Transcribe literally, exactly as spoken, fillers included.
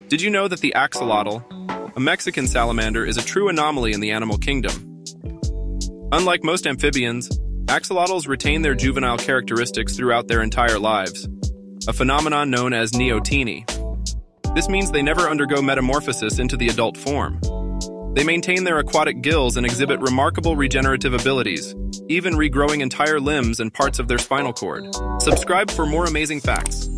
Did you know that the axolotl, a Mexican salamander, is a true anomaly in the animal kingdom? Unlike most amphibians, axolotls retain their juvenile characteristics throughout their entire lives, a phenomenon known as neoteny. This means they never undergo metamorphosis into the adult form. They maintain their aquatic gills and exhibit remarkable regenerative abilities, even regrowing entire limbs and parts of their spinal cord. Subscribe for more amazing facts.